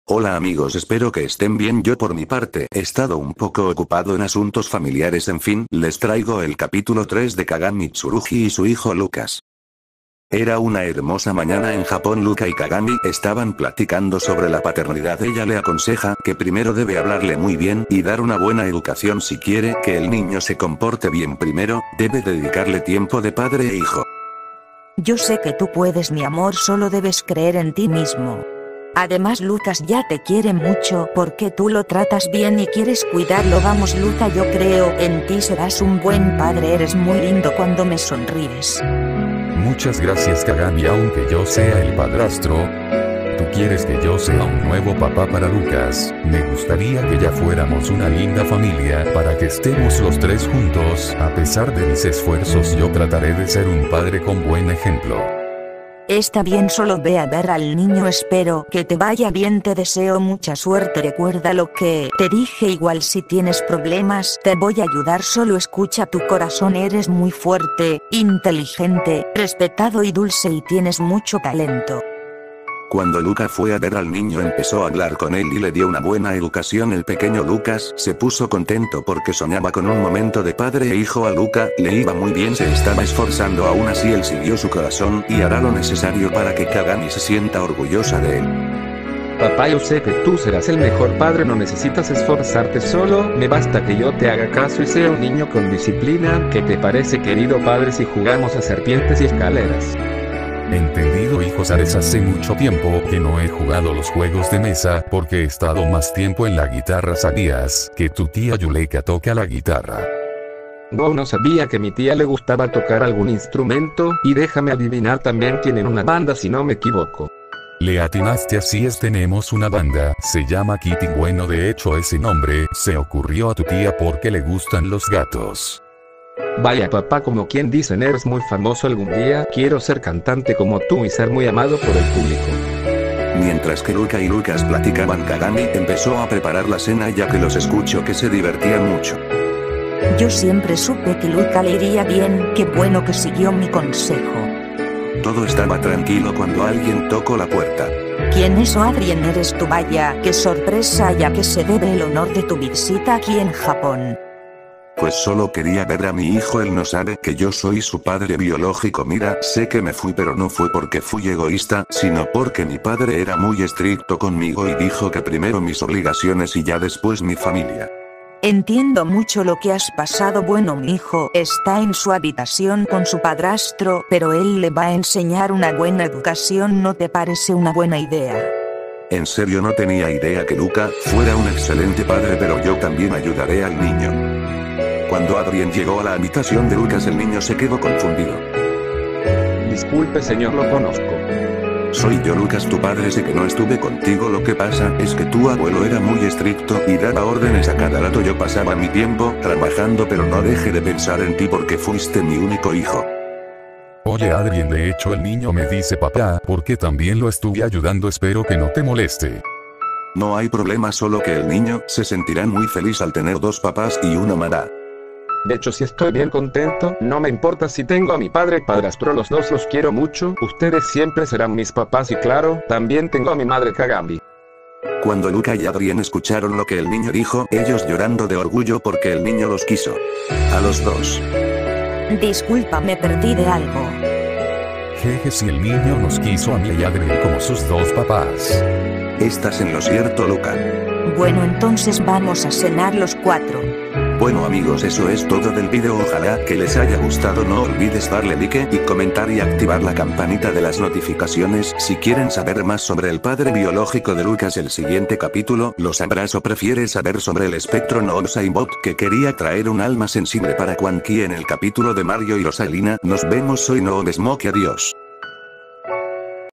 Hola amigos, espero que estén bien. Yo por mi parte he estado un poco ocupado en asuntos familiares. En fin, les traigo el capítulo 3 de Kagami Tsurugi y su hijo Lucas. Era una hermosa mañana en Japón. Luca y Kagami estaban platicando sobre la paternidad. Ella le aconseja que primero debe hablarle muy bien y dar una buena educación. Si quiere que el niño se comporte bien, primero debe dedicarle tiempo de padre e hijo. Yo sé que tú puedes, mi amor, solo debes creer en ti mismo. Además, Lucas ya te quiere mucho porque tú lo tratas bien y quieres cuidarlo. Vamos, Luca, yo creo en ti, serás un buen padre. Eres muy lindo cuando me sonríes. Muchas gracias, Kagami. Aunque yo sea el padrastro, tú quieres que yo sea un nuevo papá para Lucas. Me gustaría que ya fuéramos una linda familia para que estemos los tres juntos. A pesar de mis esfuerzos, yo trataré de ser un padre con buen ejemplo. Está bien, solo ve a ver al niño. Espero que te vaya bien, te deseo mucha suerte. Recuerda lo que te dije, igual si tienes problemas te voy a ayudar. Solo escucha tu corazón. Eres muy fuerte, inteligente, respetado y dulce y tienes mucho talento. Cuando Luca fue a ver al niño, empezó a hablar con él y le dio una buena educación. El pequeño Lucas se puso contento porque soñaba con un momento de padre e hijo. A Luca le iba muy bien, se estaba esforzando. Aún así él siguió su corazón y hará lo necesario para que Kagami se sienta orgullosa de él. Papá, yo sé que tú serás el mejor padre, no necesitas esforzarte, solo me basta que yo te haga caso y sea un niño con disciplina. ¿Qué te parece, querido padre, si jugamos a serpientes y escaleras? Entendido, hijo. Sabes, hace mucho tiempo que no he jugado los juegos de mesa porque he estado más tiempo en la guitarra. ¿Sabías que tu tía Yuleka toca la guitarra? No sabía que a mi tía le gustaba tocar algún instrumento, y déjame adivinar, también tienen una banda si no me equivoco. Le atinaste, así es, tenemos una banda, se llama Kitty. Bueno, de hecho ese nombre se ocurrió a tu tía porque le gustan los gatos. Vaya, papá, como quien dicen, eres muy famoso. Algún día quiero ser cantante como tú y ser muy amado por el público. Mientras que Luca y Lucas platicaban, Kagami empezó a preparar la cena, ya que los escuchó que se divertían mucho. Yo siempre supe que Luca le iría bien. Qué bueno que siguió mi consejo. Todo estaba tranquilo cuando alguien tocó la puerta. ¿Quién es? Adrien, ¿eres tú? Vaya, qué sorpresa. ¿Ya que se debe el honor de tu visita aquí en Japón? Pues solo quería ver a mi hijo. Él no sabe que yo soy su padre biológico. Mira, sé que me fui, pero no fue porque fui egoísta, sino porque mi padre era muy estricto conmigo y dijo que primero mis obligaciones y ya después mi familia. Entiendo mucho lo que has pasado. Bueno, mi hijo está en su habitación con su padrastro, pero él le va a enseñar una buena educación. ¿No te parece una buena idea? En serio, no tenía idea que Luca fuera un excelente padre, pero yo también ayudaré al niño. Cuando Adrien llegó a la habitación de Lucas, el niño se quedó confundido. Disculpe, señor, lo conozco. Soy yo, Lucas, tu padre. Sé que no estuve contigo. Lo que pasa es que tu abuelo era muy estricto y daba órdenes a cada rato. Yo pasaba mi tiempo trabajando, pero no dejé de pensar en ti porque fuiste mi único hijo. Oye, Adrien, de hecho el niño me dice papá porque también lo estuve ayudando. Espero que no te moleste. No hay problema, solo que el niño se sentirá muy feliz al tener dos papás y una mamá. De hecho, sí estoy bien contento. No me importa si tengo a mi padre y padrastro, los dos los quiero mucho. Ustedes siempre serán mis papás y claro, también tengo a mi madre Kagami. Cuando Luca y Adrien escucharon lo que el niño dijo, ellos llorando de orgullo porque el niño los quiso. A los dos. Disculpa, me perdí de algo. Jeje, si el niño nos quiso a mí y a Adrien como sus dos papás. Estás en lo cierto, Luca. Bueno, entonces vamos a cenar los cuatro. Bueno amigos, eso es todo del video. Ojalá que les haya gustado. No olvides darle like y comentar y activar la campanita de las notificaciones si quieren saber más sobre el padre biológico de Lucas. El siguiente capítulo lo sabrás. ¿O prefieres saber sobre el espectro Noosaibot, que quería traer un alma sensible para Quan Chi en el capítulo de Mario y Rosalina? Nos vemos, soy Noobsmoke, adiós.